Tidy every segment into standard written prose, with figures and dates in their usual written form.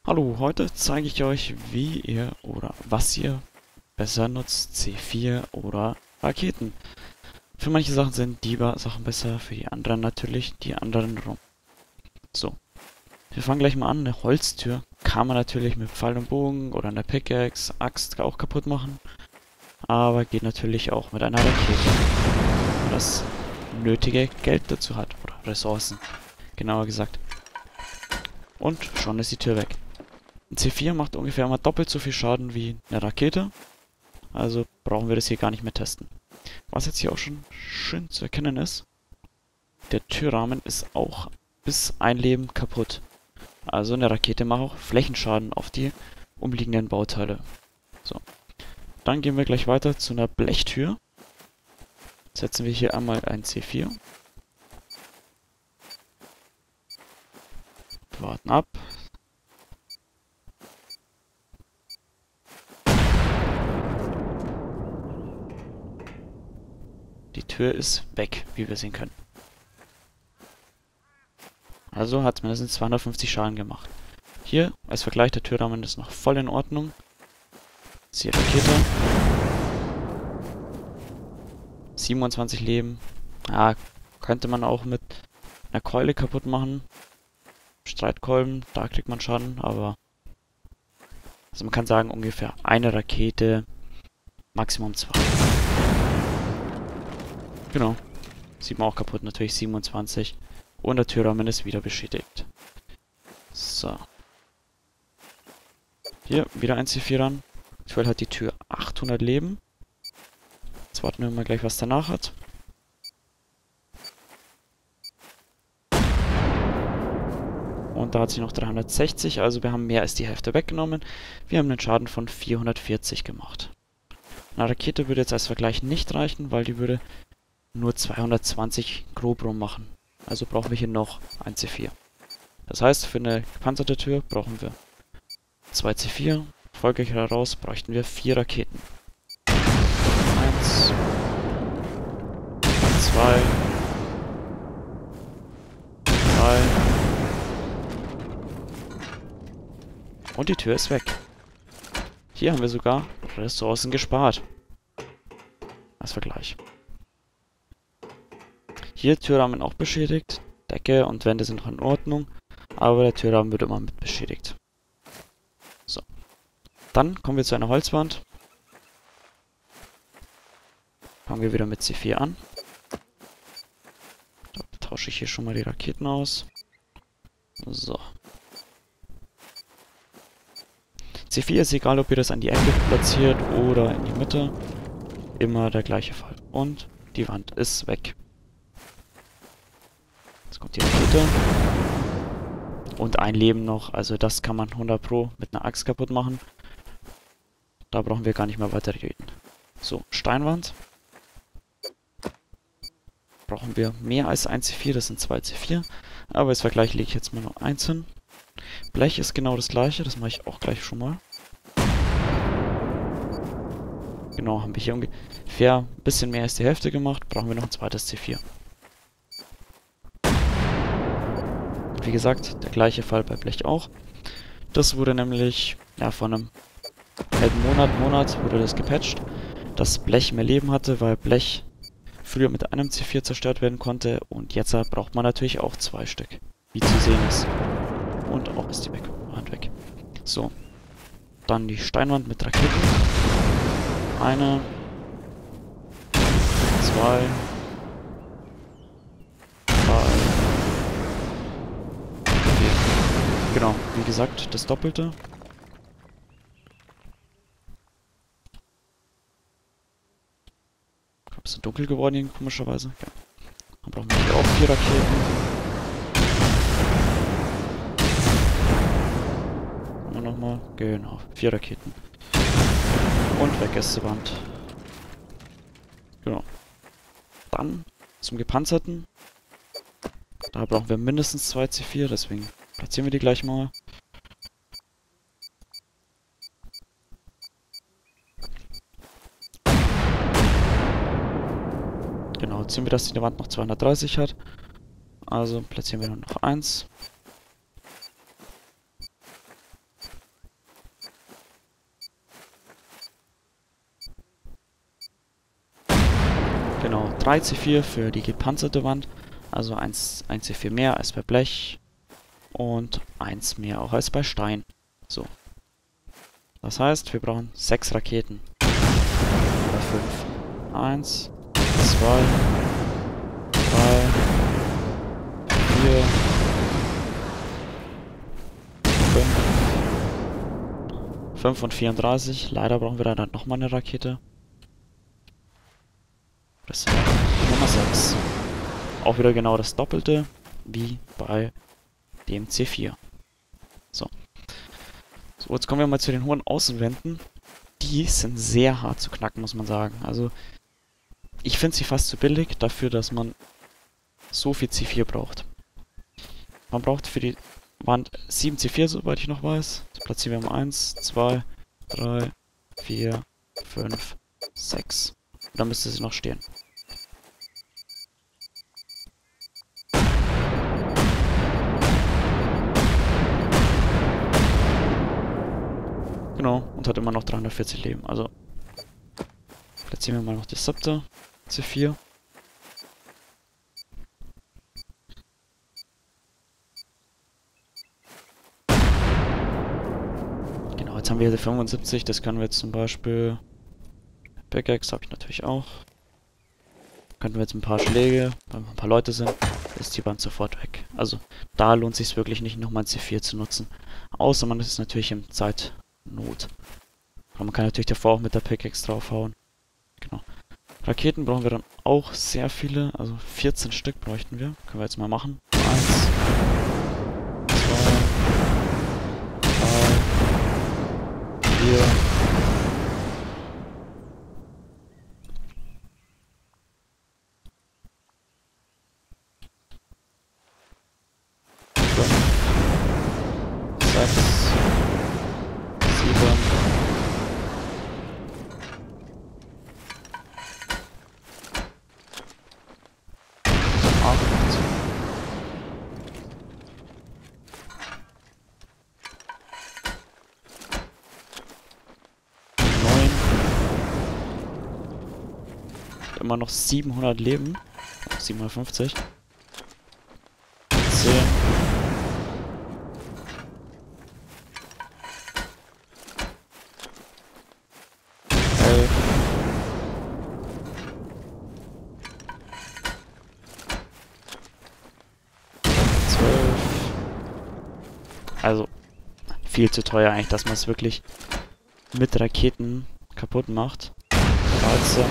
Hallo, heute zeige ich euch, wie ihr oder was ihr besser nutzt, C4 oder Raketen. Für manche Sachen sind die Sachen besser, für die anderen natürlich die anderen rum. So, wir fangen gleich mal an. Eine Holztür kann man natürlich mit Pfeil und Bogen oder einer Pickaxe, Axt auch kaputt machen, aber geht natürlich auch mit einer Rakete, wenn man das nötige Geld dazu hat oder Ressourcen, genauer gesagt. Und schon ist die Tür weg. Ein C4 macht ungefähr immer doppelt so viel Schaden wie eine Rakete. Also brauchen wir das hier gar nicht mehr testen. Was jetzt hier auch schon schön zu erkennen ist, der Türrahmen ist auch bis ein Leben kaputt. Also eine Rakete macht auch Flächenschaden auf die umliegenden Bauteile. So, dann gehen wir gleich weiter zu einer Blechtür. Setzen wir hier einmal ein C4. Warten ab. Die Tür ist weg, wie wir sehen können. Also hat es mindestens 250 Schaden gemacht. Hier als Vergleich, der Türrahmen ist noch voll in Ordnung. Jetzt die Rakete. 27 Leben. Ja, könnte man auch mit einer Keule kaputt machen. Streitkolben, da kriegt man Schaden, aber also man kann sagen ungefähr eine Rakete, Maximum 2. Genau. Sieht man auch kaputt, natürlich 27. Und der Türrahmen ist wieder beschädigt. So. Hier, wieder ein C4 ran. Aktuell hat die Tür 800 Leben. Jetzt warten wir mal gleich, was danach hat. Und da hat sie noch 360, also wir haben mehr als die Hälfte weggenommen. Wir haben einen Schaden von 440 gemacht. Eine Rakete würde jetzt als Vergleich nicht reichen, weil die würde nur 220 grob rum machen. Also brauchen wir hier noch ein C4. Das heißt, für eine gepanzerte Tür brauchen wir 2 C4. Folglich heraus bräuchten wir 4 Raketen. 1, 2, 3. Und die Tür ist weg. Hier haben wir sogar Ressourcen gespart. Als Vergleich. Hier Türrahmen auch beschädigt. Decke und Wände sind noch in Ordnung. Aber der Türrahmen wird immer mit beschädigt. So. Dann kommen wir zu einer Holzwand. Fangen wir wieder mit C4 an. Da tausche ich hier schon mal die Raketen aus. So. C4 ist egal, ob ihr das an die Ecke platziert oder in die Mitte. Immer der gleiche Fall. Und die Wand ist weg. Jetzt kommt die Rakete. Und ein Leben noch. Also das kann man 100 Pro mit einer Axt kaputt machen. Da brauchen wir gar nicht mehr weiter reden. So, Steinwand. Brauchen wir mehr als ein C4, das sind 2 C4. Aber als Vergleich lege ich jetzt mal nur eins hin. Blech ist genau das gleiche, das mache ich auch gleich schon mal. Genau, haben wir hier ungefähr ein bisschen mehr als die Hälfte gemacht. Brauchen wir noch ein zweites C4. Und wie gesagt, der gleiche Fall bei Blech auch. Das wurde nämlich, ja, vor einem halben Monat wurde das gepatcht, dass Blech mehr Leben hatte, weil Blech früher mit einem C4 zerstört werden konnte. Und jetzt braucht man natürlich auch 2 Stück, wie zu sehen ist. Und auch ist die Wand weg. So. Dann die Steinwand mit Raketen. 1, 2, 3, 4. Genau, wie gesagt, das Doppelte. Ein bisschen dunkel geworden hier, komischerweise. Ja. Dann brauchen wir hier auch 4 Raketen. Nochmal. Genau, 4 Raketen. Und weg ist die Wand. Genau. Dann zum Gepanzerten. Da brauchen wir mindestens 2 C4, deswegen platzieren wir die gleich mal. Genau, ziehen wir, dass die Wand noch 230 hat. Also platzieren wir nur noch 1. Genau, 3 C4 für die gepanzerte Wand. Also 1 C4 mehr als bei Blech. Und 1 mehr auch als bei Stein. So. Das heißt, wir brauchen 6 Raketen. Oder 5. 1, 2, 3, 4, 5 und 34. Leider brauchen wir dann nochmal eine Rakete. Das ist Nummer 6. Auch wieder genau das Doppelte wie bei dem C4. So. So, jetzt kommen wir mal zu den hohen Außenwänden. Die sind sehr hart zu knacken, muss man sagen. Also, ich finde sie fast zu billig dafür, dass man so viel C4 braucht. Man braucht für die Wand 7 C4, soweit ich noch weiß. Das platzieren wir mal 1, 2, 3, 4, 5, 6. Und dann müsste sie noch stehen. Genau, und hat immer noch 340 Leben. Also platzieren wir mal noch das 7. C4. Genau, jetzt haben wir hier 75. Das können wir jetzt zum Beispiel... Pickaxe habe ich natürlich auch. Könnten wir jetzt ein paar Schläge, weil ein paar Leute sind, ist die Wand sofort weg. Also da lohnt es sich wirklich nicht, nochmal ein C4 zu nutzen. Außer man ist natürlich im Zeitnot. Aber man kann natürlich davor auch mit der Pickaxe draufhauen. Genau. Raketen brauchen wir dann auch sehr viele, also 14 Stück bräuchten wir. Können wir jetzt mal machen. 1, 2, 3, 4, 6, 7, 8, 9, immer noch 700 Leben, 750, 10, 11, 12. Also viel zu teuer eigentlich, dass man es wirklich mit Raketen kaputt macht. 13.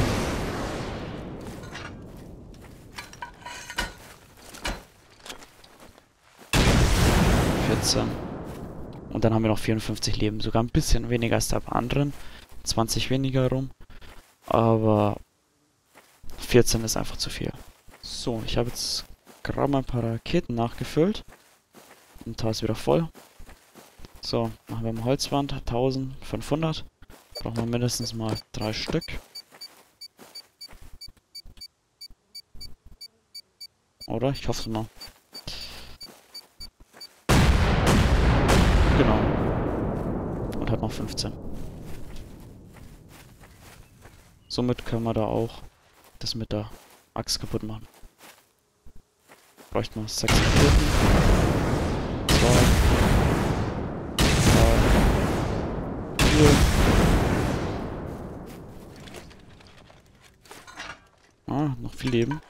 14. Und dann haben wir noch 54 Leben. Sogar ein bisschen weniger als der bei anderen. 20 weniger rum. Aber 14 ist einfach zu viel. So, ich habe jetzt gerade mal ein paar Raketen nachgefüllt. Und da ist wieder voll. So, machen wir mal Holzwand. 1500. Brauchen wir mindestens mal 3 Stück. Oder? Ich hoffe es mal. Genau. Und hat noch 15. Somit können wir da auch das mit der Axt kaputt machen. Bräuchten wir 6 Raketen. 2, 3, 4. Ah, noch viel Leben.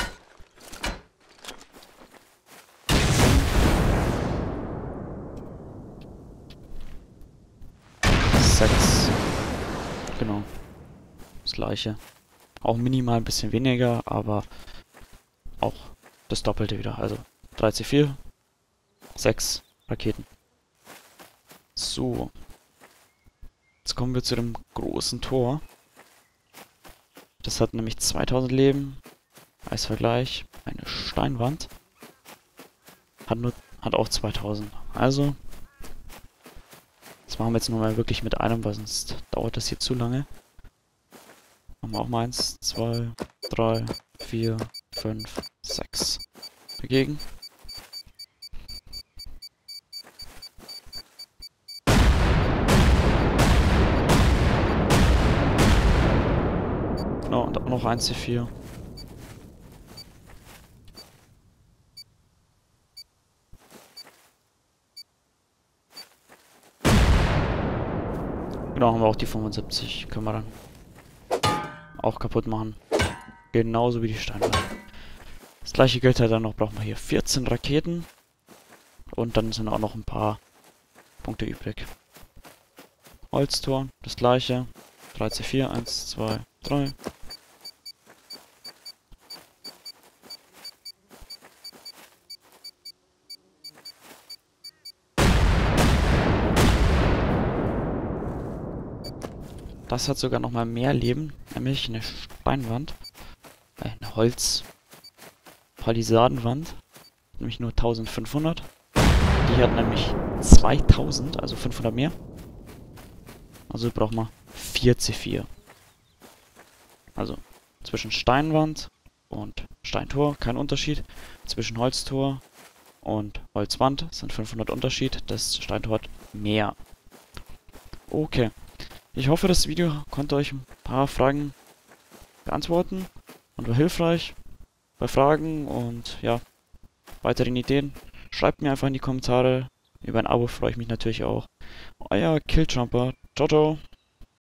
6. Genau. Das gleiche. Auch minimal ein bisschen weniger, aber auch das Doppelte wieder. Also 3C4, 6 Raketen. So. Jetzt kommen wir zu dem großen Tor. Das hat nämlich 2000 Leben. Als Vergleich eine Steinwand. Hat auch 2000. Also, das machen wir jetzt nur mal wirklich mit einem, weil sonst dauert das hier zu lange. Machen wir auch mal 1, 2, 3, 4, 5, 6. Dagegen. Genau, und auch noch ein C4. Genau, haben wir auch die 75. Können wir dann auch kaputt machen. Genauso wie die Steinwand. Das gleiche gilt halt dann noch, brauchen wir hier 14 Raketen. Und dann sind auch noch ein paar Punkte übrig. Holztor, das gleiche. 3C4, 1, 2, 3. Das hat sogar noch mal mehr Leben, nämlich eine Steinwand. Eine Holz-Palisadenwand. Nämlich nur 1500. Die hat nämlich 2000, also 500 mehr. Also brauchen wir 4C4. Also zwischen Steinwand und Steintor kein Unterschied. Zwischen Holztor und Holzwand sind 500 Unterschied. Das Steintor hat mehr. Okay. Ich hoffe, das Video konnte euch ein paar Fragen beantworten und war hilfreich bei Fragen und ja, weiteren Ideen. Schreibt mir einfach in die Kommentare. Über ein Abo freue ich mich natürlich auch. Euer Killjumper. Ciao, ciao.